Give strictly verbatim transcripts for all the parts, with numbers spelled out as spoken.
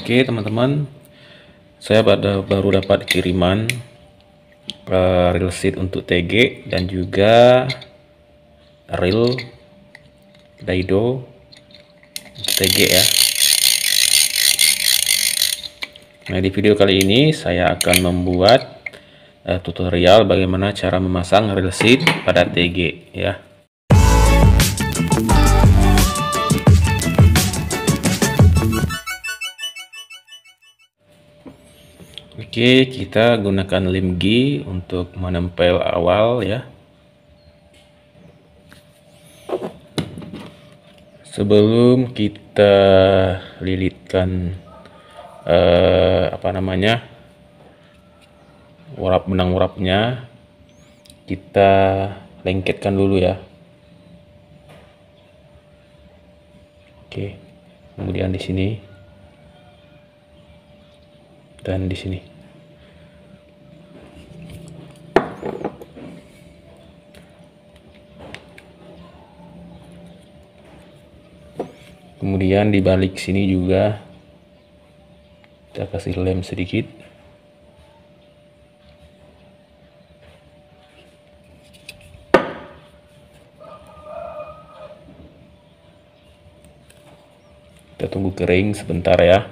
Oke teman-teman, saya pada baru dapat kiriman uh, reel sheet untuk T G dan juga reel daido T G ya. Nah, di video kali ini saya akan membuat uh, tutorial bagaimana cara memasang reel sheet pada T G ya. Oke, kita gunakan lem G untuk menempel awal ya. Sebelum kita lilitkan eh, apa namanya urap benang urapnya, kita lengketkan dulu ya. Oke, kemudian di sini dan di sini. Kemudian di balik sini juga kita kasih lem sedikit. Kita tunggu kering sebentar ya.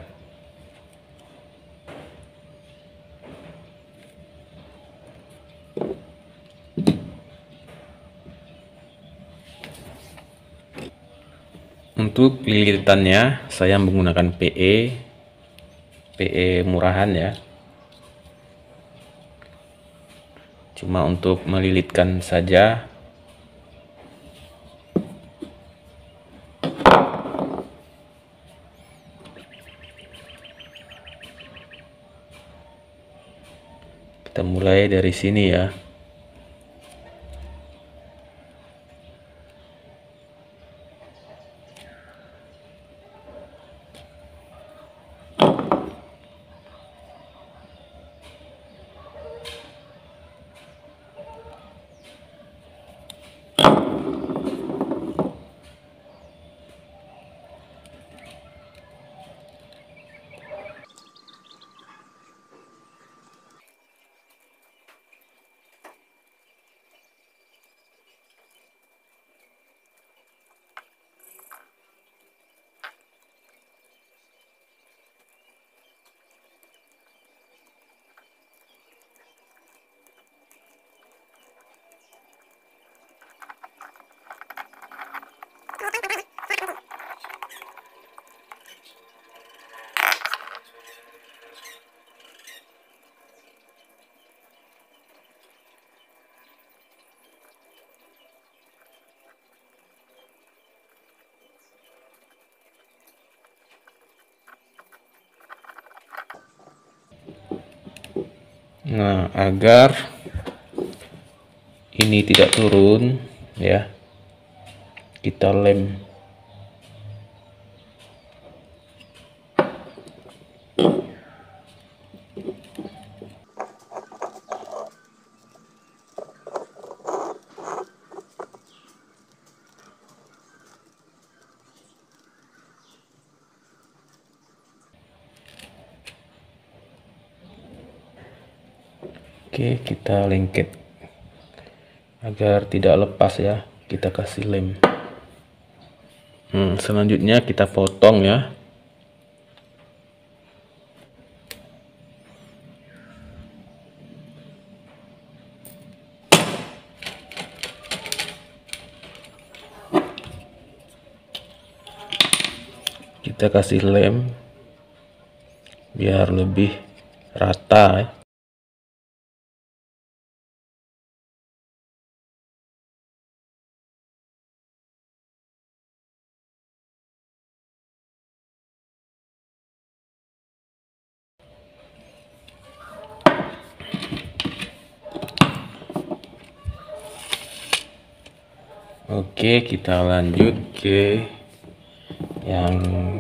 Untuk lilitannya saya menggunakan P E P E murahan ya, cuma untuk melilitkan saja. Kita mulai dari sini ya. Nah, agar ini tidak turun ya, kita lem. Oke, kita lengket agar tidak lepas ya, kita kasih lem. Hmm, selanjutnya kita potong ya. Kita kasih lem biar lebih rata ya. Oke, kita lanjut ke yang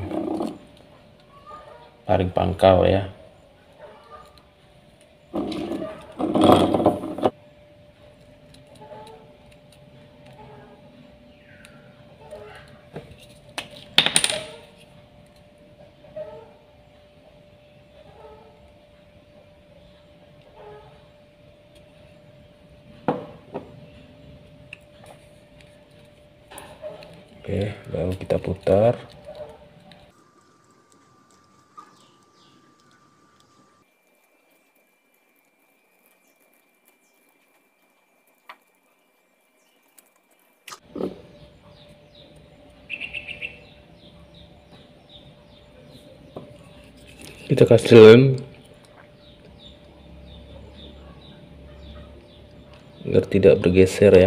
paling pangkal ya. Oke, baru kita putar. Kita kasih lem agar tidak bergeser ya.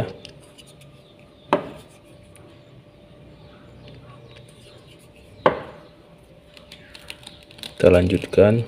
Kita lanjutkan.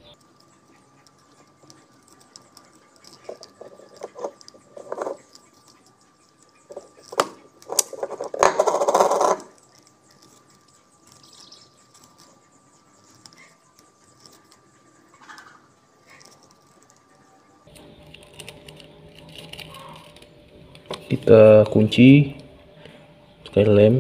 Kita kunci pakai lem.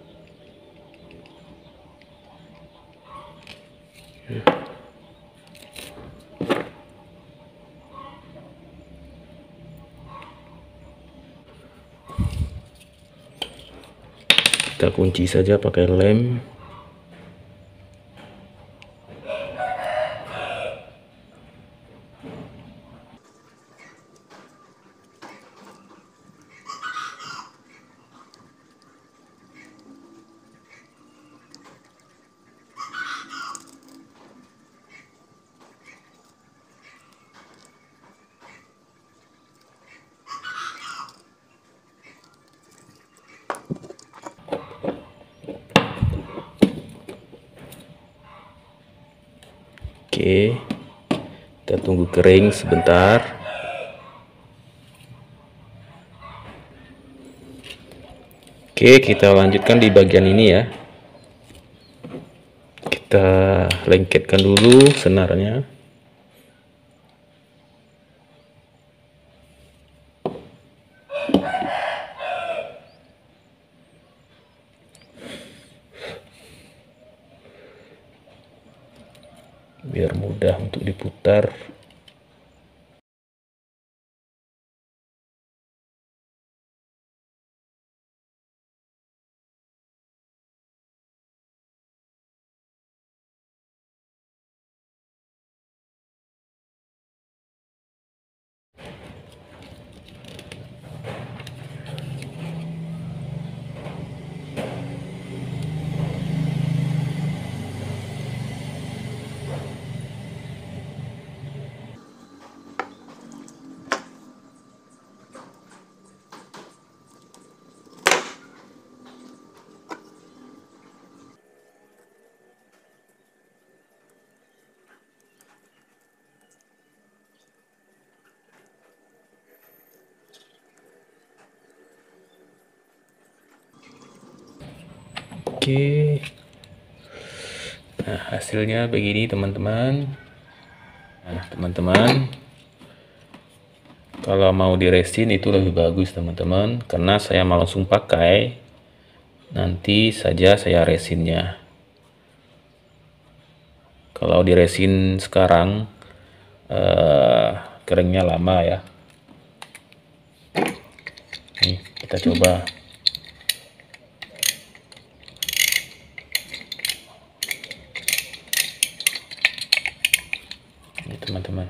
Kita kunci saja pakai lem. Oke, kita tunggu kering sebentar. Oke, kita lanjutkan di bagian ini ya. Kita lengketkan dulu senarnya. Biar mudah untuk diputar. Oke, nah hasilnya begini teman-teman. Nah teman-teman, kalau mau diresin itu lebih bagus teman-teman, karena saya mau langsung pakai, nanti saja saya resinnya. Kalau diresin sekarang eh, keringnya lama ya. Nih kita coba. Ini teman-teman.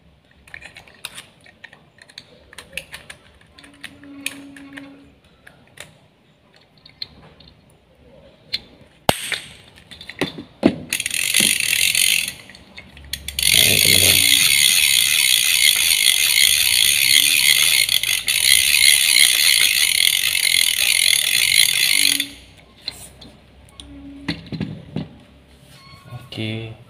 Nah, ini teman-teman. Oke.